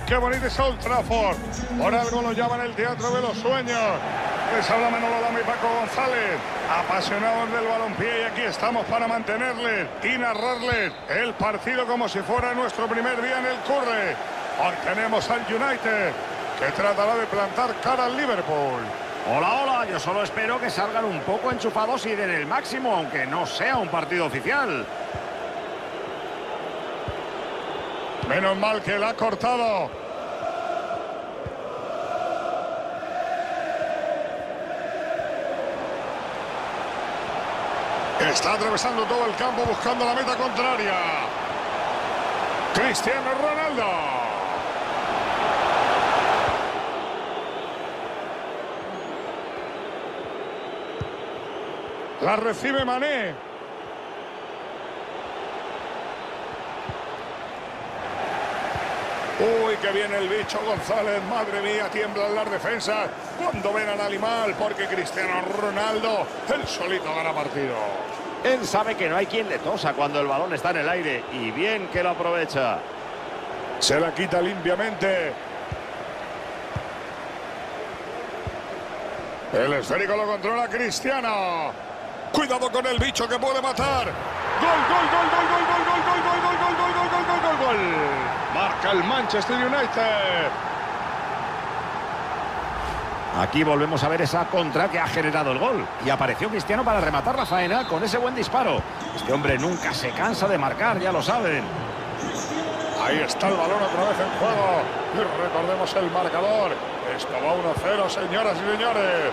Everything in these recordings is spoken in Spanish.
qué bonito es Old Trafford. Por algo lo llaman el teatro de los sueños. Les habla Manolo Lama y Paco González, apasionados del balompié, y aquí estamos para mantenerles y narrarles el partido como si fuera nuestro primer día en el Curre. Hoy tenemos al United, que tratará de plantar cara al Liverpool. Hola, hola, yo solo espero que salgan un poco enchufados y den el máximo, aunque no sea un partido oficial. Menos mal que la ha cortado. Está atravesando todo el campo buscando la meta contraria. Cristiano Ronaldo. La recibe Mané. Uy, que viene el bicho González. Madre mía, tiemblan las defensas cuando ven al animal, porque Cristiano Ronaldo, él solito gana partido. Él sabe que no hay quien le tosa cuando el balón está en el aire, y bien que lo aprovecha. Se la quita limpiamente. El esférico lo controla Cristiano. Cuidado con el bicho que puede matar. Gol, gol, gol, gol, gol, gol, gol, gol, gol, gol, gol, gol, gol, gol, gol, gol. Marca el Manchester United. Aquí volvemos a ver esa contra que ha generado el gol. Y apareció Cristiano para rematar la faena con ese buen disparo. Este hombre nunca se cansa de marcar, ya lo saben. Ahí está el balón otra vez en juego. Y recordemos el marcador. Esto va 1-0, señoras y señores.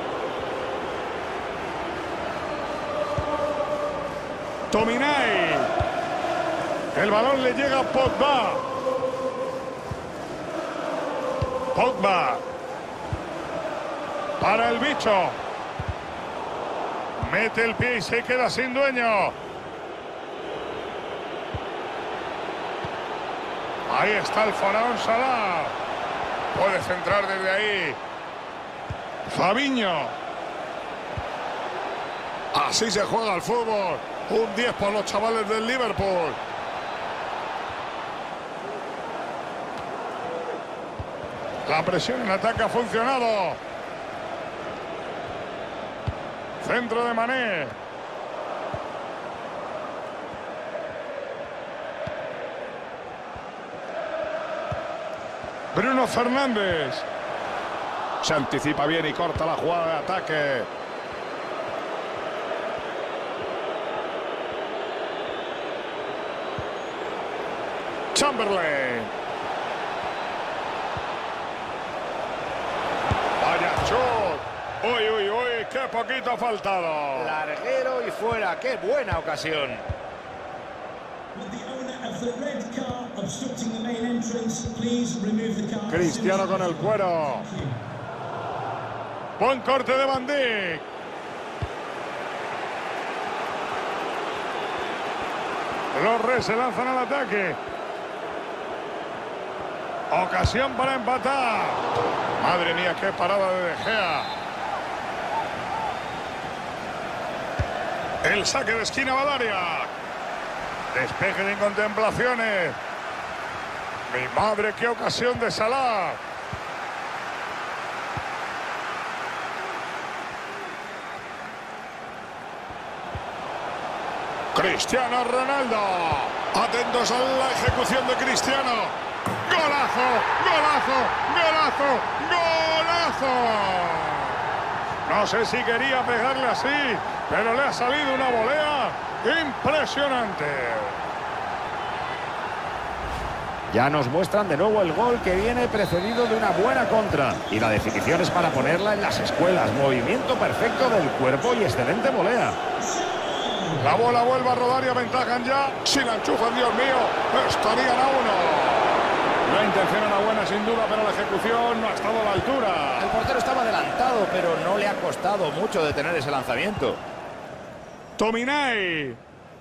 Tominay. El balón le llega a Pogba. Pogba. Para el bicho. Mete el pie y se queda sin dueño. Ahí está el faraón Salah. Puede centrar desde ahí. Fabinho. Así se juega el fútbol. Un 10 por los chavales del Liverpool. La presión en ataque ha funcionado. Centro de Mané. Bruno Fernández. Se anticipa bien y corta la jugada de ataque. Chamberlain. Vaya chut. Uy, uy, uy, qué poquito ha faltado. Larguero y fuera, qué buena ocasión. Cristiano con el cuero. Buen corte de Van Dijk. Los Reds se lanzan al ataque. Ocasión para empatar. Madre mía, qué parada de Gea. El saque de esquina va al área. Despeje de contemplaciones. Mi madre, qué ocasión de Salah. Cristiano Ronaldo. Atentos a la ejecución de Cristiano. ¡Golazo! ¡Golazo! ¡Golazo! ¡Golazo! No sé si quería pegarle así, pero le ha salido una volea impresionante. Ya nos muestran de nuevo el gol, que viene precedido de una buena contra. Y la definición es para ponerla en las escuelas. Movimiento perfecto del cuerpo y excelente volea. La bola vuelve a rodar y aventajan ya. Si la enchufan, Dios mío, estarían a 1. La intención era buena sin duda, pero la ejecución no ha estado a la altura. El portero estaba adelantado, pero no le ha costado mucho detener ese lanzamiento. Tominay.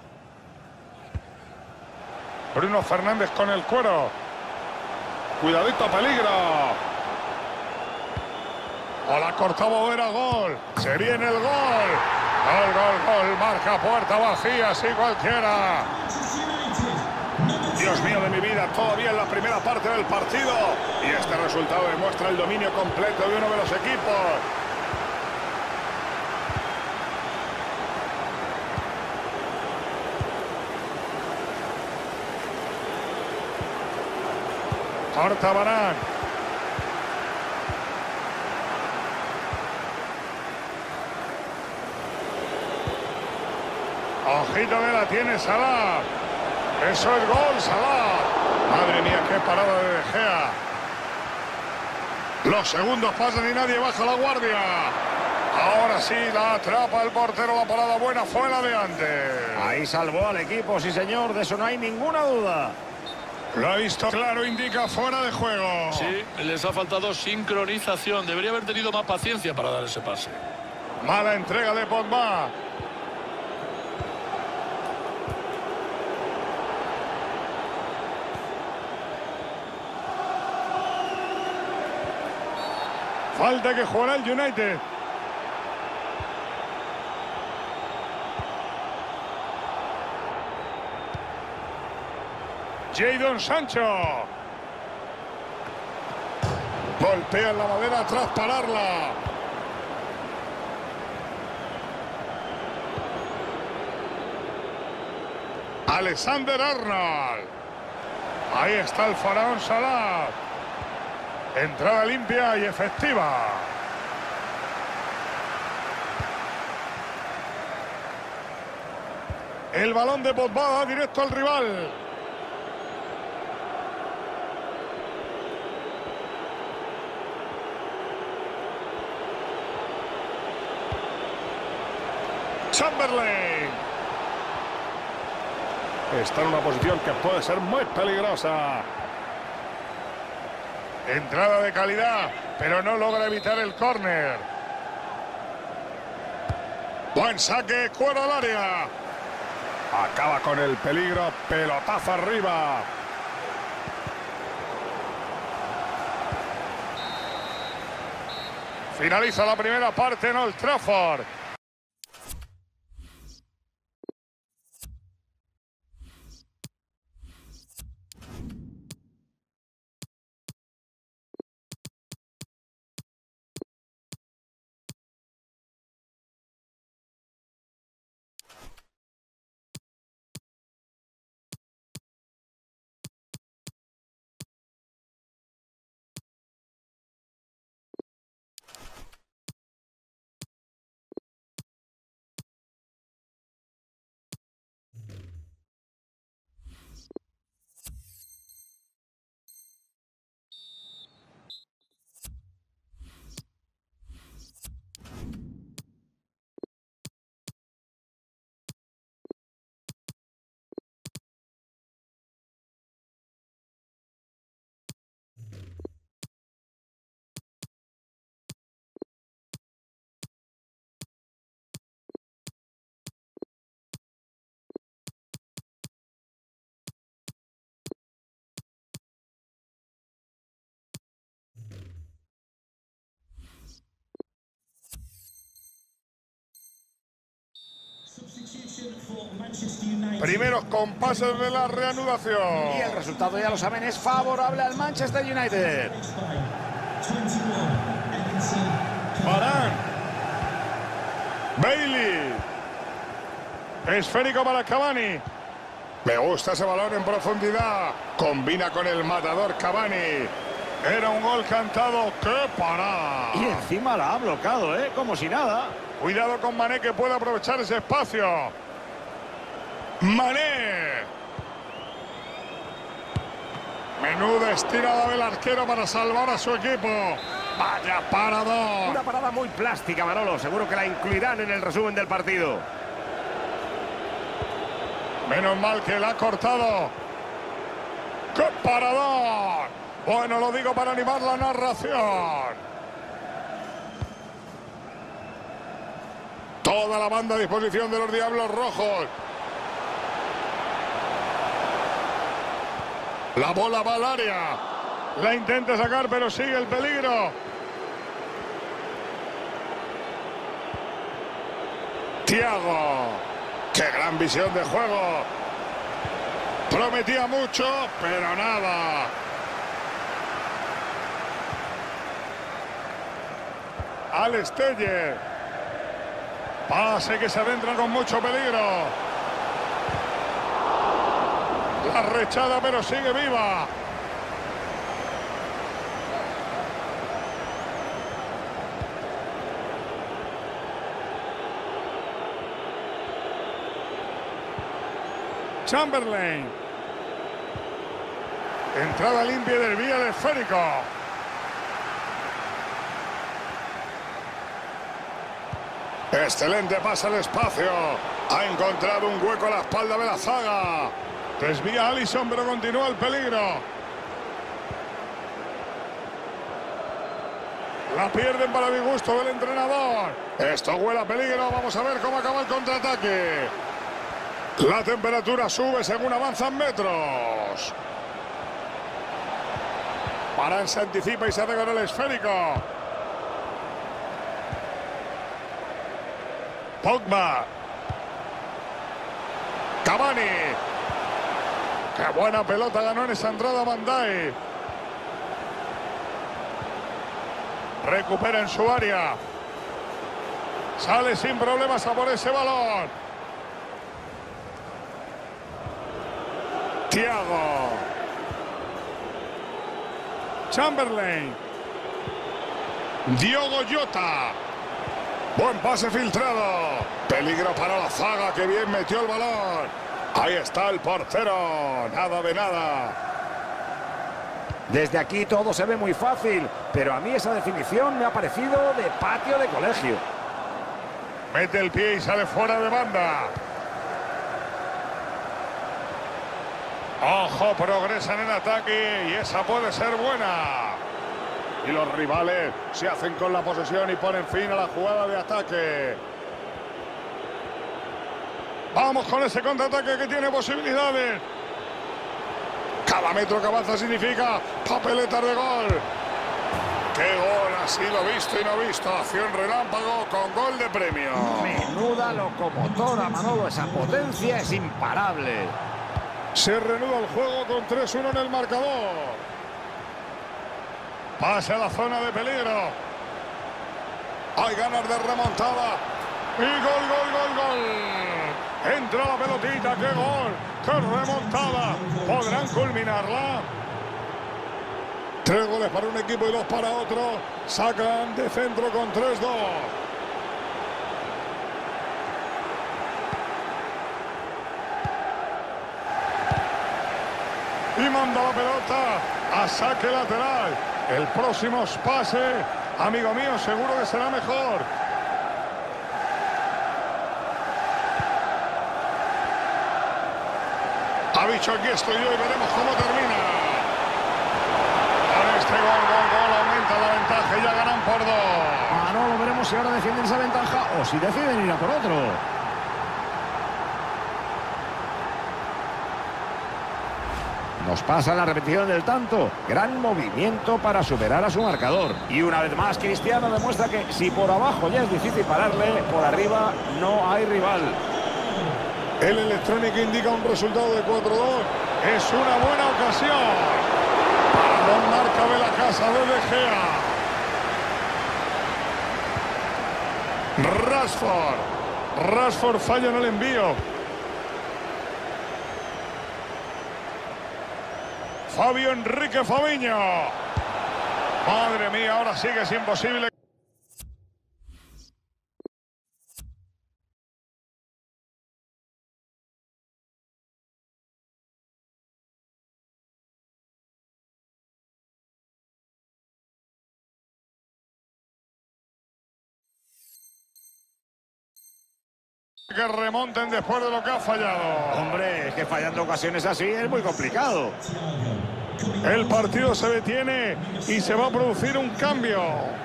Bruno Fernández con el cuero. Cuidadito, peligro. O la cortaba, era gol. Se viene el gol. Gol, gol, gol. Marca puerta vacía, así cualquiera. Dios mío de mi vida, todavía en la primera parte del partido. Y este resultado demuestra el dominio completo de uno de los equipos. Corta Varane. Ojito que la tiene Salah. Eso es gol, Salah. Madre mía, qué parada de De Gea. Los segundos pasan y nadie baja la guardia. Ahora sí, la atrapa el portero. La parada buena fue la de antes. Ahí salvó al equipo, sí señor, de eso no hay ninguna duda. Lo ha visto claro, indica fuera de juego. Sí, les ha faltado sincronización. Debería haber tenido más paciencia para dar ese pase. Mala entrega de Pogba. Falta que jugará el United. Jadon Sancho. Golpea en la madera tras pararla. Alexander Arnold. Ahí está el faraón Salah. Entrada limpia y efectiva. El balón de Pogba va directo al rival. Chamberlain. Está en una posición que puede ser muy peligrosa. Entrada de calidad, pero no logra evitar el córner. Buen saque, fuera del área. Acaba con el peligro, pelotazo arriba. Finaliza la primera parte en Old Trafford. Primeros compases de la reanudación. Y el resultado, ya lo saben, es favorable al Manchester United. Varane. Bailey. Esférico para Cavani. Me gusta ese balón en profundidad. Combina con el matador Cavani. Era un gol cantado. ¡Qué parada! Y encima la ha bloqueado, como si nada. Cuidado con Mané, que puede aprovechar ese espacio. Mané. Menuda estirada del arquero para salvar a su equipo. Vaya paradón. Una parada muy plástica, Manolo. Seguro que la incluirán en el resumen del partido. Menos mal que la ha cortado. ¡Qué paradón! Bueno, lo digo para animar la narración. Toda la banda a disposición de los Diablos Rojos. La bola va al área. La intenta sacar, pero sigue el peligro. Thiago. ¡Qué gran visión de juego! Prometía mucho, pero nada. Alex Telles. Pase que se adentra con mucho peligro. La rechada, pero sigue viva. Chamberlain. Entrada limpia del vía del esférico. Excelente pase al espacio. Ha encontrado un hueco a la espalda de la zaga. Desvía Alisson, pero continúa el peligro. La pierden para disgusto del entrenador. Esto huele a peligro. Vamos a ver cómo acaba el contraataque. La temperatura sube según avanzan metros. Varane se anticipa y se hace con el esférico. Pogba. Cavani. Qué buena pelota ganó en esa entrada Van Dijk. Recupera en su área. Sale sin problemas a por ese balón. Thiago. Chamberlain. Diogo Jota. Buen pase filtrado. Peligro para la zaga, que bien metió el balón. Ahí está el portero. Nada de nada. Desde aquí todo se ve muy fácil, pero a mí esa definición me ha parecido de patio de colegio. Mete el pie y sale fuera de banda. Ojo, progresan en ataque y esa puede ser buena. Y los rivales se hacen con la posesión y ponen fin a la jugada de ataque. Vamos con ese contraataque que tiene posibilidades. Cada metro que avanza significa papeletas de gol. ¡Qué gol! Ha sido visto y no visto. Acción relámpago con gol de premio. Menuda locomotora, Manolo. Esa potencia es imparable. Se reanuda el juego con 3-1 en el marcador. Pasa a la zona de peligro. Hay ganas de remontada. Y gol, gol, gol, gol. Entra la pelotita. ¡Qué gol! ¡Qué remontada! ¿Podrán culminarla? 3 goles para un equipo y 2 para otro. Sacan de centro con 3-2. Y manda la pelota a saque lateral. El próximo pase, amigo mío, seguro que será mejor. Ha dicho, aquí estoy yo y veremos cómo termina. Con este gol, aumenta la ventaja y ya ganan por 2. Manolo, veremos si ahora defienden esa ventaja o si deciden ir a por otro. Nos pasa la repetición del tanto. Gran movimiento para superar a su marcador. Y una vez más, Cristiano demuestra que si por abajo ya es difícil pararle, por arriba no hay rival. El electrónico indica un resultado de 4-2. Es una buena ocasión para la marca de la casa de De Gea. Rashford falla en el envío. Fabio Enrique Fabinho. Madre mía, ahora sí que es imposible. Que remonten después de lo que ha fallado. Hombre, es que fallando ocasiones así es muy complicado. El partido se detiene y se va a producir un cambio.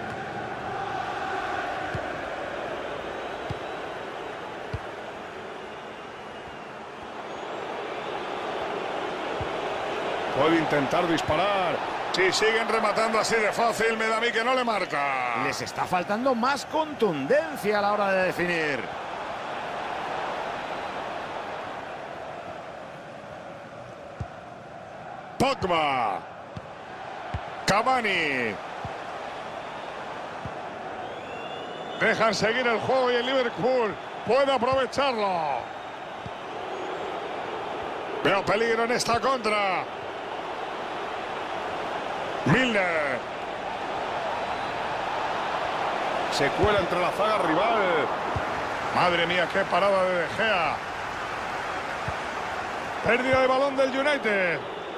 Puede intentar disparar. Si siguen rematando así de fácil, me da a mí que no le marca. Les está faltando más contundencia a la hora de definir. Pogba. Cavani. Dejan seguir el juego y el Liverpool puede aprovecharlo. Veo peligro en esta contra. Milner. Se cuela entre la zaga rival. Madre mía, qué parada de De Gea. Pérdida de balón del United.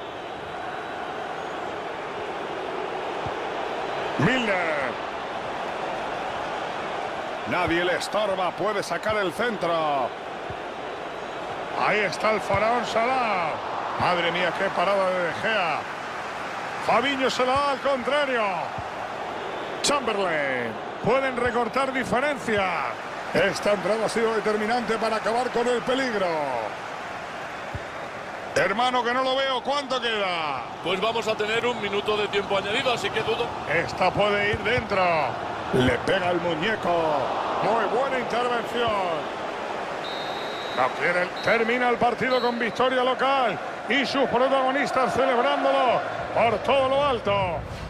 Milner. Nadie le estorba, puede sacar el centro. Ahí está el faraón Salah. Madre mía, qué parada de De Gea. Fabinho se la da al contrario. Chamberlain. Pueden recortar diferencias. Esta entrada ha sido determinante para acabar con el peligro. Hermano, que no lo veo. ¿Cuánto queda? Pues vamos a tener un minuto de tiempo añadido, así que dudo. Esta puede ir dentro. Le pega el muñeco. Muy buena intervención. No quiere. Termina el partido con victoria local y sus protagonistas celebrándolo por todo lo alto.